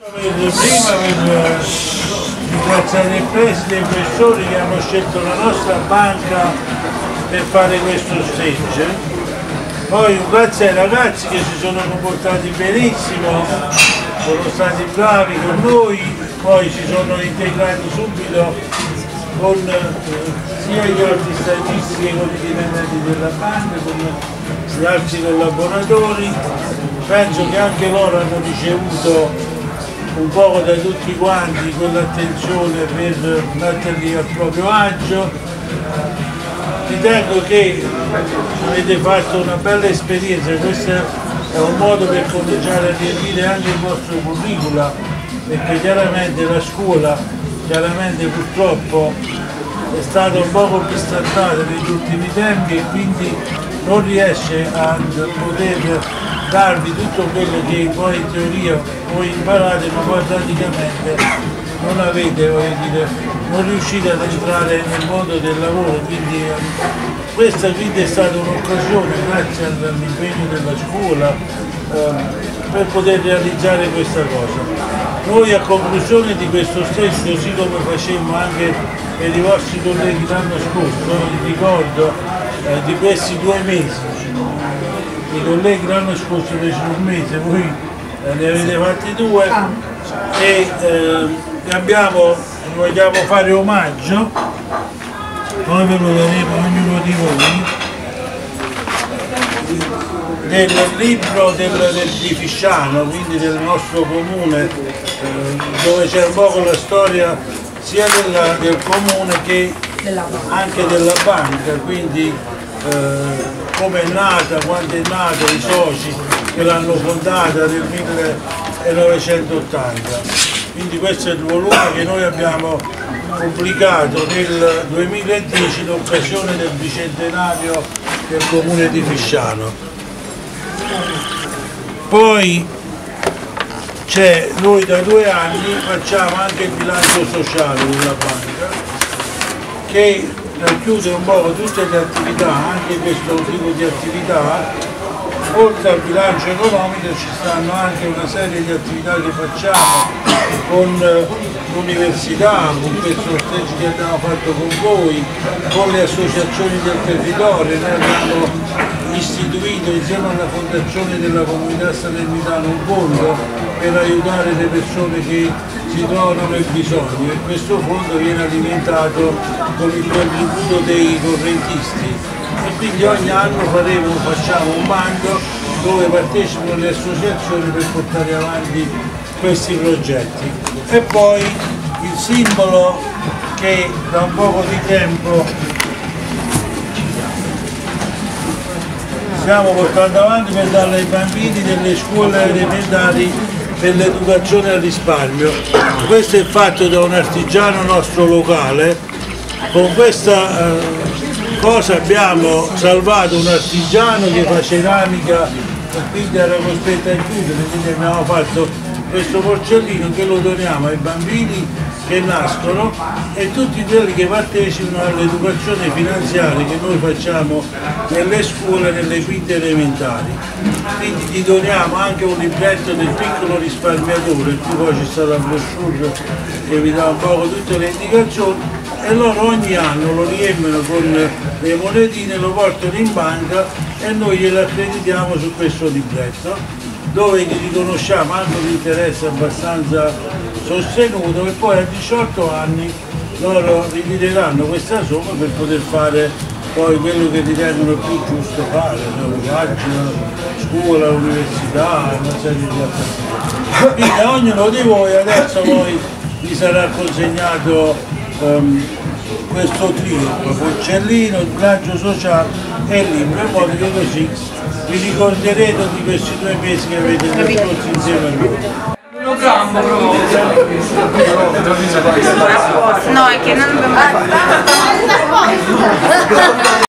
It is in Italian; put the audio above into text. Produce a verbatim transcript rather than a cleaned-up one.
Prima per ringraziare il preside e i professori che hanno scelto la nostra banca per fare questo stage. Poi grazie ai ragazzi che si sono comportati benissimo, sono stati bravi con noi, poi si sono integrati subito con eh, sia gli altri stagisti che con i dipendenti della banca, con gli altri collaboratori. Penso che anche loro hanno ricevuto un po' da tutti quanti quell'attenzione per metterli al proprio agio. Ritengo che avete fatto una bella esperienza, questo è un modo per cominciare a riempire anche il vostro curricula, perché chiaramente la scuola, chiaramente purtroppo è stata un poco bistrattata negli ultimi tempi e quindi non riesce a poter darvi tutto quello che voi in teoria voi imparate, ma poi praticamente non avete, voglio dire, non riuscite ad entrare nel mondo del lavoro, quindi eh, questa quindi è stata un'occasione, grazie all'impegno della scuola, eh, per poter realizzare questa cosa. Noi a conclusione di questo stesso, così come facemmo anche per i vostri colleghi l'anno scorso, vi ricordo eh, di questi due mesi, i colleghi l'anno scorso fecero un mese, voi eh, ne avete fatti due e eh, abbiamo, vogliamo fare omaggio, poi ve lo daremo ognuno di voi, del libro del, del di Fisciano, quindi del nostro comune, eh, dove c'è un po' la storia sia della, del comune che anche della banca, quindi eh, come è nata, quando è nata, i soci che l'hanno fondata nel millenovecentottanta. Quindi questo è il volume che noi abbiamo pubblicato nel duemiladieci in occasione del bicentenario del comune di Fisciano. Poi c'è, noi da due anni facciamo anche il bilancio sociale della banca che racchiude un po' tutte le attività, anche questo tipo di attività. Oltre al bilancio economico ci stanno anche una serie di attività che facciamo con l'università, con questo stage che abbiamo fatto con voi, con le associazioni del territorio. Noi abbiamo istituito insieme alla fondazione della comunità salernitana un fondo per aiutare le persone che si trovano nel bisogno e questo fondo viene alimentato con il contributo dei correntisti. E quindi ogni anno faremo, facciamo un bando dove partecipano le associazioni per portare avanti questi progetti. E poi il simbolo che da un poco di tempo stiamo portando avanti per darlo ai bambini delle scuole elementari per l'educazione al risparmio. Questo è fatto da un artigiano nostro locale. Con questa eh, cosa abbiamo salvato un artigiano che fa ceramica e quindi era costretto a chiudere, quindi abbiamo fatto questo porcellino che lo doniamo ai bambini che nascono e tutti quelli che partecipano all'educazione finanziaria che noi facciamo nelle scuole, nelle quinte elementari. Quindi ti doniamo anche un libretto del piccolo risparmiatore, qui poi ci sta la brochure che vi dà un po' tutte le indicazioni e loro ogni anno lo riempiono con le monetine, lo portano in banca e noi glielo accreditiamo su questo libretto, dove gli riconosciamo anche un interesse abbastanza sostenuto e poi a diciotto anni loro ritireranno questa somma per poter fare poi quello che ritengono più giusto fare, viaggi, scuola, università, una serie di altre cose. Quindi a ognuno di voi adesso poi vi sarà consegnato um, questo trio, porcellino, il bilancio sociale e il libro, in modo che così vi ricorderete di questi due mesi che avete trascorso insieme a noi. No, è che non